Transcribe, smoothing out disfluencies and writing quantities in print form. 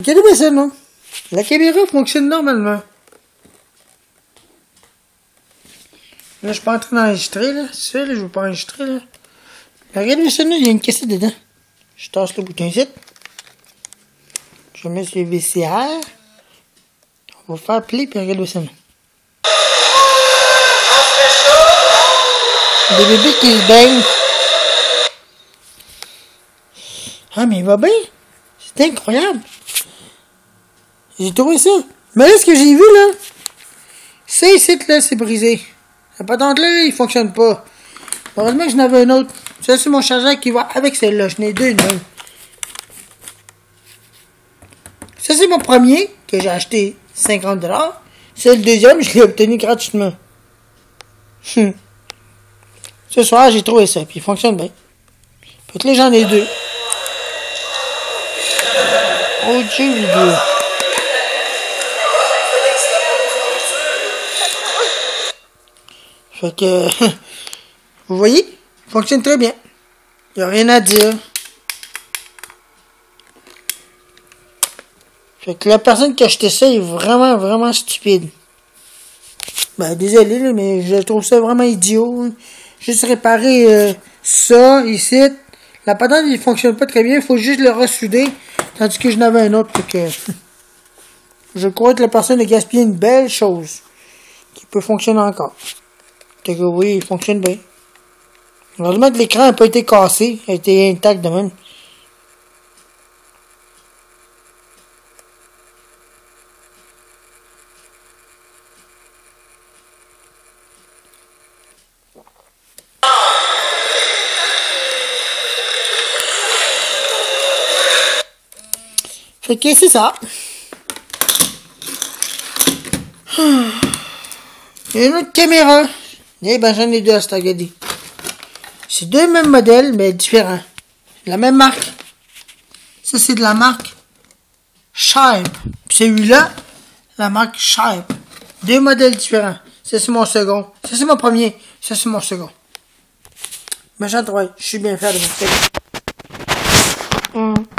Regardez bien ça, non? La caméra fonctionne normalement. Là, je suis pas en train d'enregistrer, là. C'est ça, là, je veux pas enregistrer, là. Mais regardez ça, là, il y a une cassette dedans. Je tasse le bouton ici. Je mets sur le VCR. On va faire play, puis regardez ça, là. Des bébés qui se baignent. Ah, mais il va bien. C'est incroyable. J'ai trouvé ça. Mais là, ce que j'ai vu, là, ça ici, là, c'est brisé. La patente là, il fonctionne pas. Heureusement que j'en avais un autre. Ça, c'est mon chargeur qui va avec celle-là. J'en ai deux, même. Ça, c'est mon premier, que j'ai acheté 50$. C'est le deuxième, je l'ai obtenu gratuitement. Ce soir, j'ai trouvé ça, puis il fonctionne bien. Fait que là, j'en ai deux. Oh, Dieu, vidéo. Fait que, vous voyez, il fonctionne très bien. Il n'y a rien à dire. Fait que la personne qui a acheté ça est vraiment, vraiment stupide. Ben, désolé, là, mais je trouve ça vraiment idiot. Juste réparer ça, ici. La patente, il fonctionne pas très bien. Il faut juste le ressouder. Tandis que je n'avais un autre. Que je crois que la personne a gaspillé une belle chose. Qui peut fonctionner encore. Fait que oui, il fonctionne bien. Heureusement que l'écran n'a pas été cassé. Il a été intact de même. Fait que c'est ça. Il y a une autre caméra. Eh ben j'en ai deux à se regarder. C'est deux mêmes modèles, mais différents. La même marque. Ça c'est de la marque Sharp. Puis celui-là, la marque Sharp. Deux modèles différents. Ça c'est mon second. Ça c'est mon premier. Ça c'est mon second. Mais j'en trouve. Je suis bien fier de mon second.